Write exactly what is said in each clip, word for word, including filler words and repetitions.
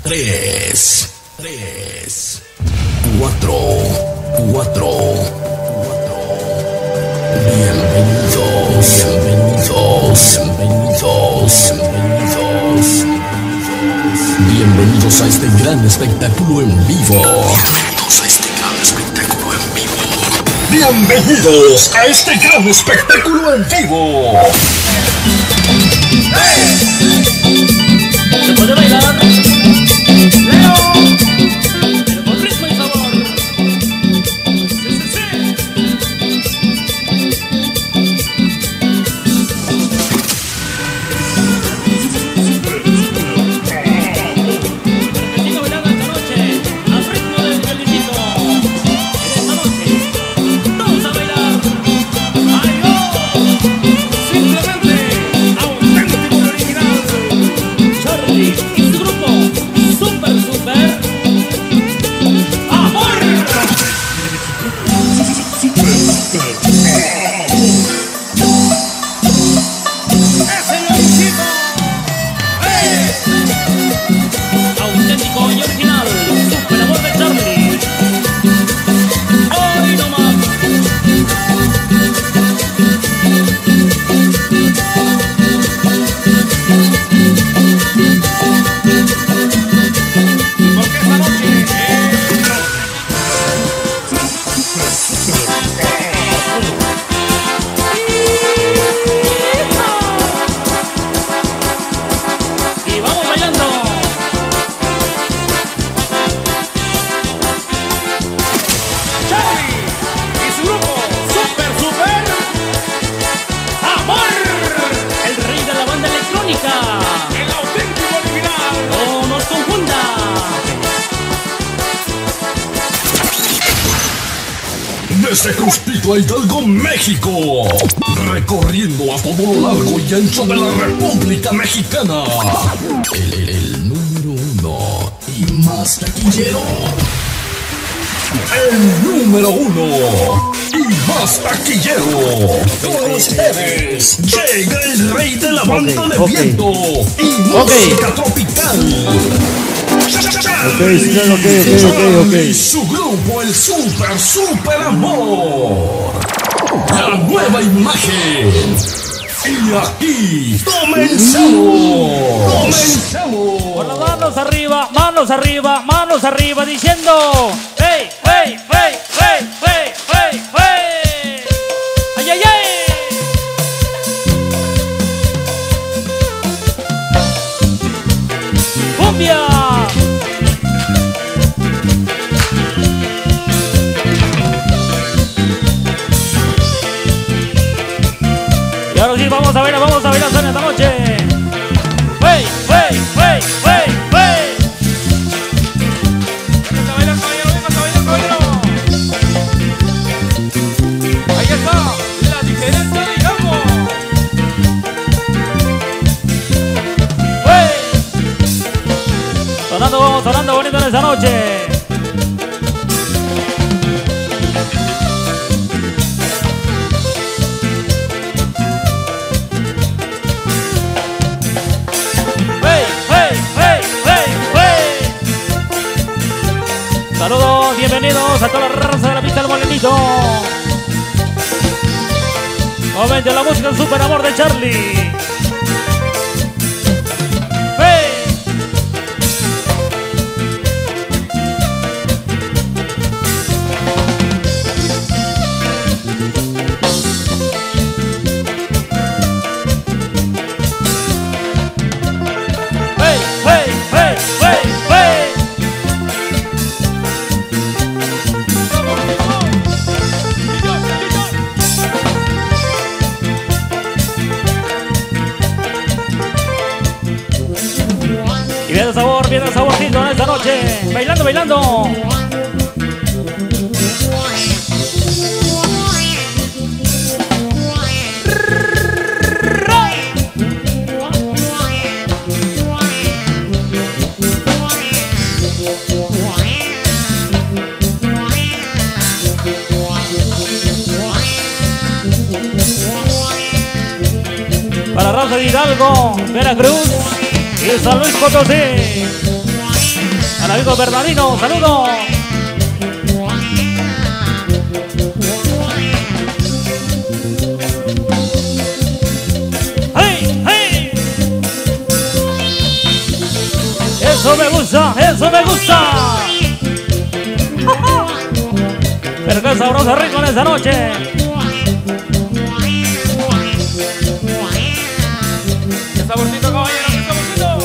Tres, tres, cuatro, cuatro, cuatro. Bienvenidos, bienvenidos, bienvenidos, bienvenidos. Bienvenidos a este gran espectáculo en vivo. Bienvenidos a este gran espectáculo en vivo. Bienvenidos a este gran espectáculo en vivo. ¿Se puede bailar? ¡Leo! Pero con ritmo y sabor. ¡Sí, sí, sí! Que siga bailando esta noche al ritmo del violinito. En esta noche vamos a bailar. ¡Ay, no! Simplemente auténtico y original. Charlie y su grupo Super Super Amor. ¡Es el original! ¡Eh! Auténtico y original Super Amor de Charlie. ¡Hoy no más! Porque esta noche y vamos bailando. Charlie y su grupo Super Super Amor. El rey de la banda electrónica. El auténtico original. No nos confunda. Desde Cruzpito a Hidalgo, México, recorriendo a todo lo largo y ancho de la República Mexicana, el, el- el número uno y más taquillero, el número uno y más taquillero, con ustedes llega el rey de la banda Ok, de ok. viento y música tropical. Ok, señor, ok, ok, ok, ok. Y su grupo, el Super Super Amor. La nueva imagen. Y aquí comenzamos. Comenzamos. Con las manos arriba, manos arriba, manos arriba, diciendo ¡Hey, hey, hey, hey, hey, hey, hey! ¡Ay, ay, ay! ¡Cumbia! Y ahora sí, vamos a ver, vamos a bailar esta noche. ¡Hey, hey, hey, hey, hey! ¡Venga a bailar, caballero! ¡Venga a bailar, caballero! Ahí está, la diferencia de campo. ¡Hey! Sonando, sonando bonito en esta noche. ¡Hey, hey, hey, hey, hey! Saludos, bienvenidos a toda la raza de la pista del Molenito. Nuevamente la música Super Amor de Charlie. ¡Hey! ¡Hey, hey, hey, hey, hey! Y viene el sabor, viene el saborcito en esta noche. Bailando, bailando. Para raza de Hidalgo, Veracruz y San Luis Potosí. amigo Bernardino, saludos. ¡Hey, hey! Eso me gusta, eso me gusta. Pero qué sabroso, rico en esta noche. ¡Qué saborcito, caballero! ¡Qué saborcito!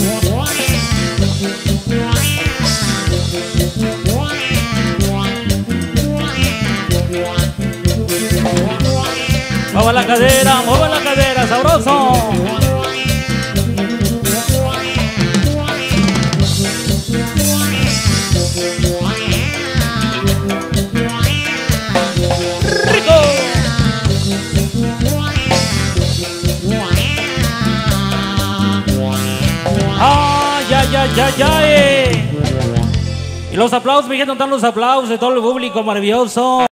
Mueva la cadera, mueva la cadera, sabroso. ¡Rico! ¡Ay, ay, ay, ay, ay! Y los aplausos, mi gente, están los aplausos de todo el público maravilloso.